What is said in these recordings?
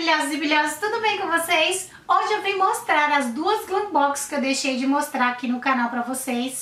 brilhosos e brilhosas, tudo bem com vocês? Hoje eu vim mostrar as duas glam box que eu deixei de mostrar aqui no canal pra vocês.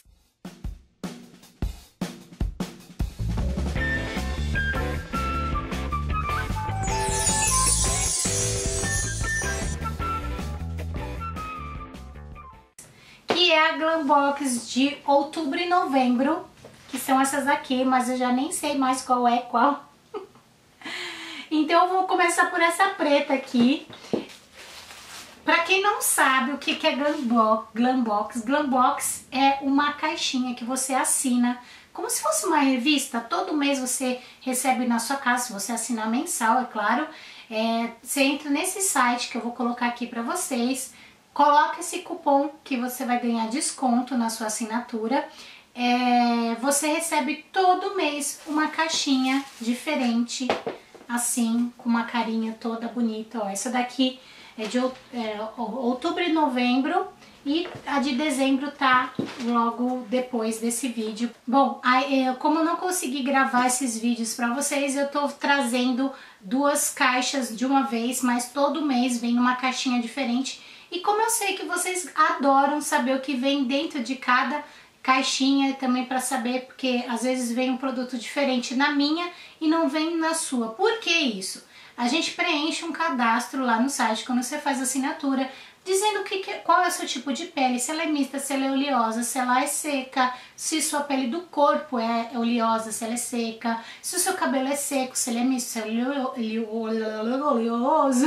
Que é a glam box de outubro e novembro, que são essas aqui, mas eu já nem sei mais qual é qual. Então eu vou começar por essa preta aqui. Pra quem não sabe o que é glam box é uma caixinha que você assina, como se fosse uma revista. Todo mês você recebe na sua casa, se você assinar mensal, é claro. Você entra nesse site que eu vou colocar aqui pra vocês, coloca esse cupom que você vai ganhar desconto na sua assinatura. Você recebe todo mês uma caixinha diferente, assim, com uma carinha toda bonita. Ó, essa daqui é de outubro e novembro e a de dezembro tá logo depois desse vídeo. Bom, como eu não consegui gravar esses vídeos pra vocês, eu tô trazendo duas caixas de uma vez, mas todo mês vem uma caixinha diferente. E como eu sei que vocês adoram saber o que vem dentro de cada caixinha, também para saber, porque às vezes vem um produto diferente na minha e não vem na sua. Por que isso? A gente preenche um cadastro lá no site quando você faz a assinatura, dizendo qual é o seu tipo de pele, se ela é mista, se ela é oleosa, se ela é seca, se sua pele do corpo é oleosa, se ela é seca, se o seu cabelo é seco, se ele é misto, se ele é oleoso.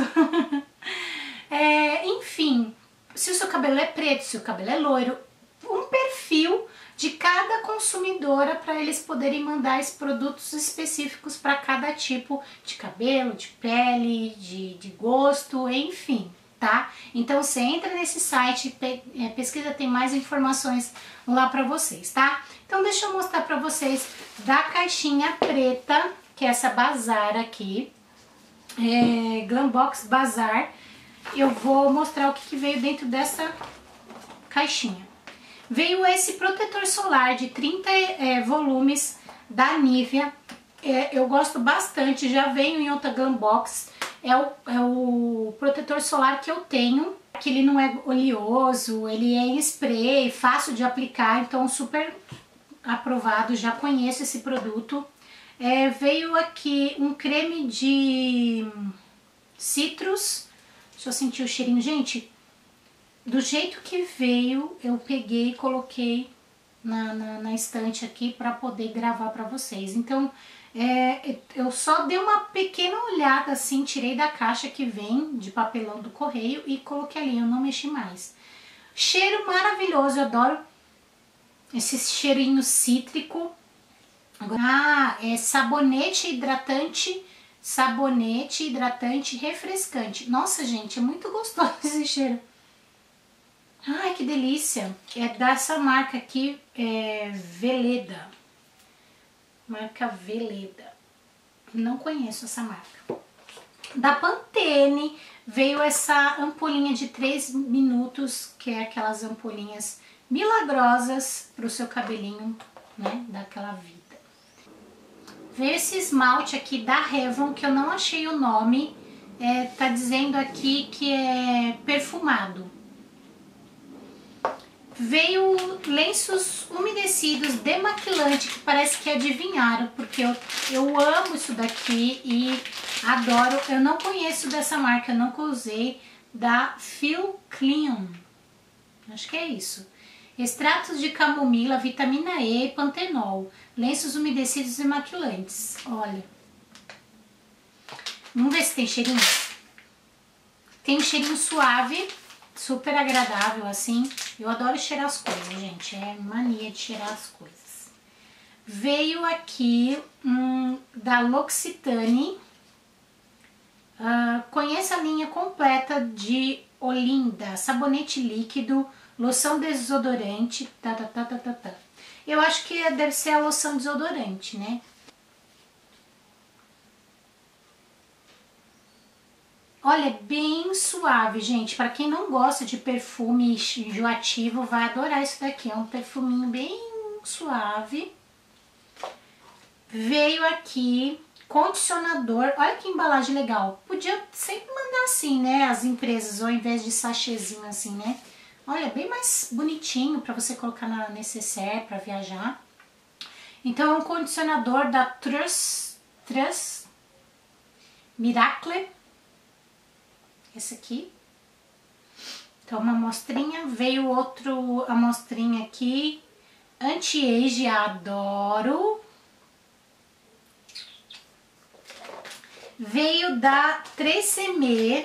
Enfim, se o seu cabelo é preto, se o cabelo é loiro, um perfil de cada consumidora para eles poderem mandar esses produtos específicos para cada tipo de cabelo, de pele, de gosto, enfim, tá? Então você entra nesse site, pesquisa, tem mais informações lá para vocês, tá? Então deixa eu mostrar para vocês da caixinha preta, que é essa Bazar aqui, Glam Box Bazar. Eu vou mostrar o que veio dentro dessa caixinha. Veio esse protetor solar de 30 volumes da Nivea. Eu gosto bastante, já veio em outra glam box. É o protetor solar que eu tenho, que ele não é oleoso, ele é em spray, fácil de aplicar, então super aprovado, já conheço esse produto. Veio aqui um creme de citrus. Deixa eu sentir o cheirinho, gente. Do jeito que veio, eu peguei e coloquei na estante aqui para poder gravar para vocês. Então, eu só dei uma pequena olhada assim, tirei da caixa que vem de papelão do correio e coloquei ali, eu não mexi mais. Cheiro maravilhoso, eu adoro esse cheirinho cítrico. Agora, é sabonete hidratante refrescante. Nossa, gente, é muito gostoso esse cheiro. Ai, que delícia! É dessa marca aqui, Veleda. Marca Veleda. Não conheço essa marca. Da Pantene veio essa ampolinha de 3 minutos, que é aquelas ampolinhas milagrosas para o seu cabelinho, né? Daquela vida. Veio esse esmalte aqui da Revlon, que eu não achei o nome. Tá dizendo aqui que é perfumado. Veio lenços umedecidos demaquilante, que parece que adivinharam, porque eu amo isso daqui e adoro. Eu não conheço dessa marca, eu nunca usei, da Feel Clean. Acho que é isso. Extratos de camomila, vitamina E e pantenol. Lenços umedecidos e maquilantes. Olha. Vamos ver se tem cheirinho. Tem um cheirinho suave, super agradável assim. Eu adoro cheirar as coisas, gente. É mania de cheirar as coisas. Veio aqui da L'Occitane. Conheça a linha completa de Olinda. Sabonete líquido, loção desodorante. Eu acho que deve ser a loção desodorante, né? Olha, é bem suave, gente. Para quem não gosta de perfume enjoativo, vai adorar isso daqui. É um perfuminho bem suave. Veio aqui condicionador. Olha que embalagem legal. Podia sempre mandar usar assim, né, as empresas, ao invés de sachêzinho assim, né? Olha, bem mais bonitinho pra você colocar na necessaire pra viajar. Então é um condicionador da Truss Miracle. Esse aqui. Então uma amostrinha, veio outro amostrinha aqui, anti-age, adoro. Veio da 3CM,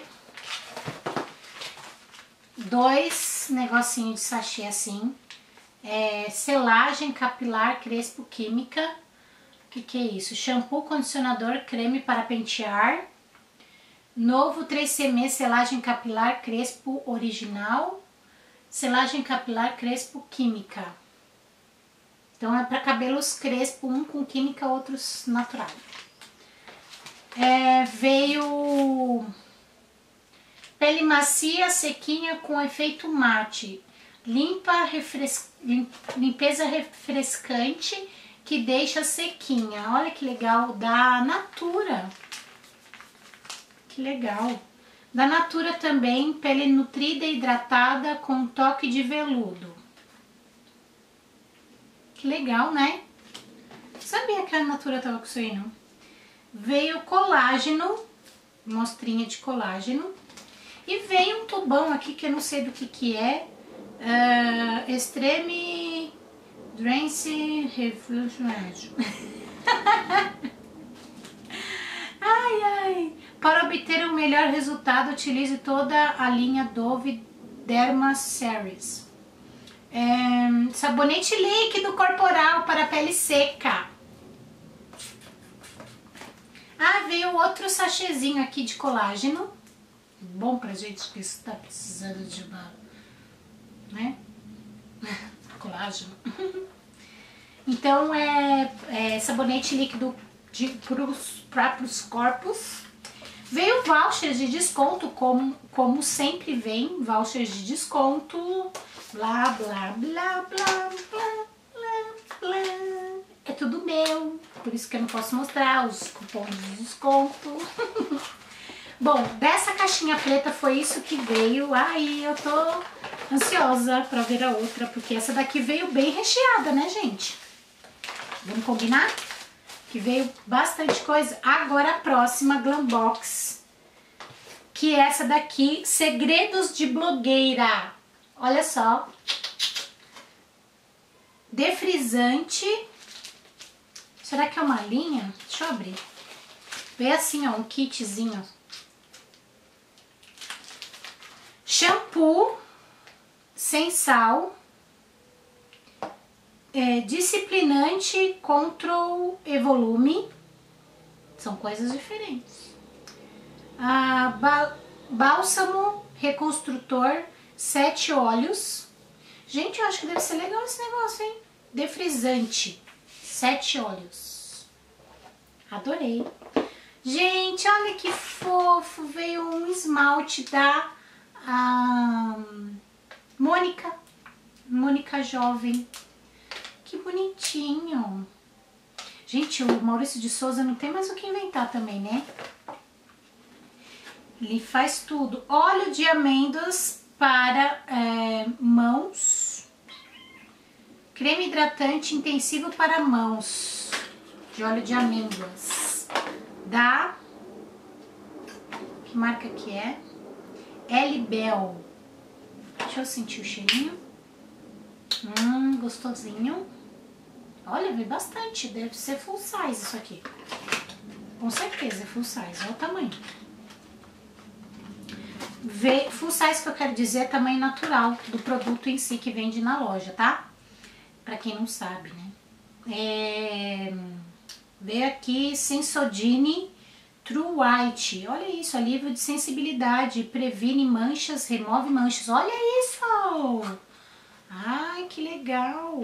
2 negocinhos de sachê assim, selagem capilar crespo química. O que é isso? Shampoo, condicionador, creme para pentear. Novo 3CM selagem capilar crespo original, selagem capilar crespo química. Então é para cabelos crespo, um com química, outros natural. Veio pele macia, sequinha com efeito mate, limpeza refrescante que deixa sequinha. Olha que legal, da Natura. Que legal. Da Natura também, pele nutrida e hidratada com toque de veludo. Que legal, né? Sabia que a Natura tava com isso aí, não? Veio colágeno, mostrinha de colágeno. E veio um tubão aqui que eu não sei do que é. Extreme Drench Refluxo. Ai, ai. Para obter o melhor resultado, utilize toda a linha Dove Derma Series. Sabonete líquido corporal para pele seca. Veio outro sachêzinho aqui de colágeno. Bom pra gente que está precisando de uma, né? Colágeno. Então é sabonete líquido para os corpos. Veio vouchers de desconto, como sempre vem, vouchers de desconto, blá, blá, blá, blá, blá, blá, blá. É tudo meu, por isso que eu não posso mostrar os cupons de desconto. Bom, dessa caixinha preta foi isso que veio. Aí eu tô ansiosa pra ver a outra, porque essa daqui veio bem recheada, né, gente? Vamos combinar? Que veio bastante coisa. Agora a próxima Glambox, que é essa daqui, Segredos de Blogueira. Olha só. Defrisante. Será que é uma linha? Deixa eu abrir. Veio assim, ó, um kitzinho. Shampoo sem sal. Disciplinante, control e volume. São coisas diferentes. Bálsamo reconstrutor 7 óleos. Gente, eu acho que deve ser legal esse negócio, hein? Defrisante 7 óleos. Adorei. Gente, olha que fofo. Veio um esmalte da Mônica Jovem. Que bonitinho. Gente, o Maurício de Souza não tem mais o que inventar também, né? Ele faz tudo. Óleo de amêndoas para mãos. Creme hidratante intensivo para mãos. De óleo de amêndoas. Da... Que marca que é? L-Bel. Deixa eu sentir o cheirinho. Gostosinho. Olha, veio bastante. Deve ser full size isso aqui. Com certeza é full size. Olha o tamanho. Full size que eu quero dizer é tamanho natural do produto em si que vende na loja, tá? Pra quem não sabe, né? Veio aqui Sensodyne True White. Olha isso, alívio de sensibilidade, previne manchas, remove manchas. Olha isso! Ai, que legal!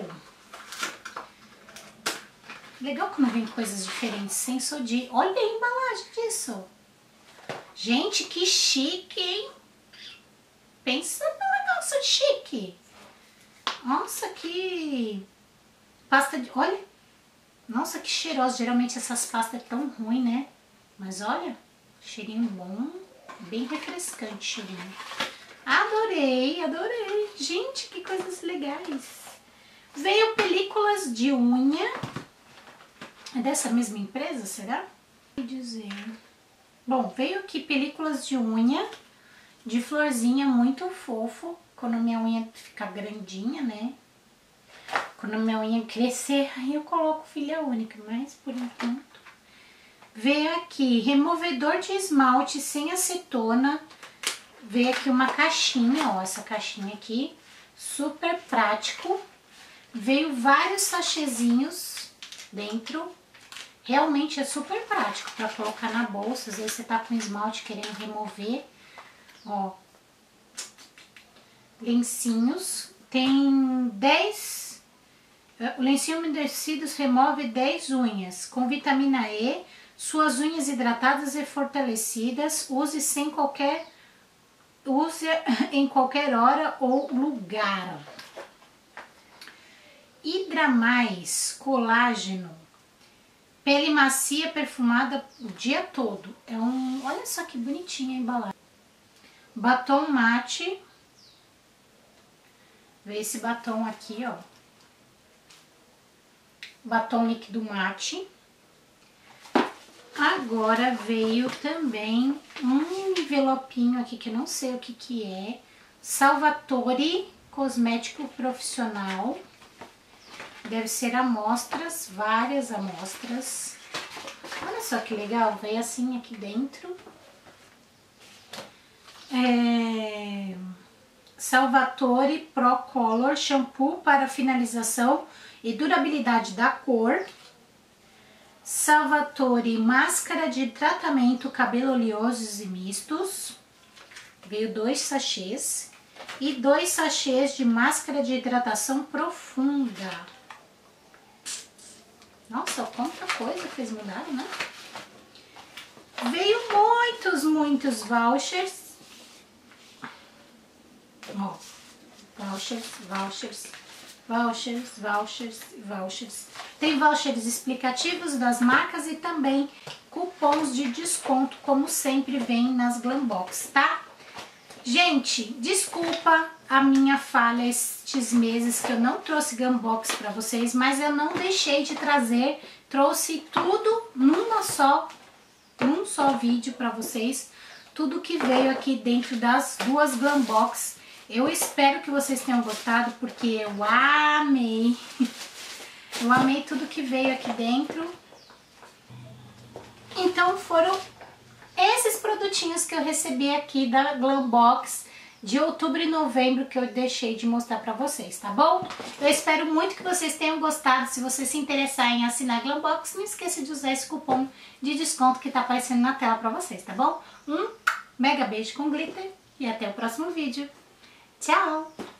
Legal como vem coisas diferentes. Sensodyne. Olha a embalagem disso. Gente, que chique, hein? Pensa num negócio de chique. Nossa, que pasta de... Olha. Nossa, que cheirosa. Geralmente essas pastas é tão ruim, né? Mas olha, cheirinho bom. Bem refrescante, cheirinho. Adorei, adorei. Gente, que coisas legais. Veio películas de unha. É dessa mesma empresa, será? Vou dizer. Bom, veio aqui películas de unha de florzinha, muito fofo. Quando minha unha ficar grandinha, né? Quando minha unha crescer, aí eu coloco filha única, mas por enquanto. Veio aqui removedor de esmalte sem acetona. Veio aqui uma caixinha, ó, essa caixinha aqui, super prático. Veio vários sachêzinhos dentro. Realmente é super prático para colocar na bolsa. Às vezes você tá com esmalte querendo remover. Ó, lencinhos. Tem 10... O lencinho umedecidos remove 10 unhas com vitamina E. Suas unhas hidratadas e fortalecidas. Use em qualquer hora ou lugar. Hidra Mais colágeno. Pele macia perfumada o dia todo. É olha só que bonitinha a embalagem. Batom mate. Vê esse batom aqui, ó. Batom líquido mate. Agora veio também um envelopinho aqui que eu não sei o que é. Salvatore Cosmético Profissional. Deve ser amostras, várias amostras. Olha só que legal, veio assim aqui dentro. Salvatore Pro Color Shampoo para finalização e durabilidade da cor. Salvatore Máscara de Tratamento Cabelo Oleosos e Mistos. Veio 2 sachês. E 2 sachês de máscara de hidratação profunda. Nossa, quanta coisa que eles mudaram, né? Veio muitos vouchers. Ó, vouchers. Tem vouchers explicativos das marcas e também cupons de desconto, como sempre vem nas Glambox, tá? Gente, desculpa a minha falha estes meses que eu não trouxe Glambox pra vocês, mas eu não deixei de trazer, trouxe tudo num só vídeo pra vocês, tudo que veio aqui dentro das 2 Glambox. Eu espero que vocês tenham gostado, porque eu amei. Eu amei tudo que veio aqui dentro. Então foram esses produtinhos que eu recebi aqui da Glambox de outubro e novembro que eu deixei de mostrar pra vocês, tá bom? Eu espero muito que vocês tenham gostado. Se você se interessar em assinar a Glambox, não esqueça de usar esse cupom de desconto que tá aparecendo na tela pra vocês, tá bom? Um mega beijo com glitter e até o próximo vídeo. Tchau!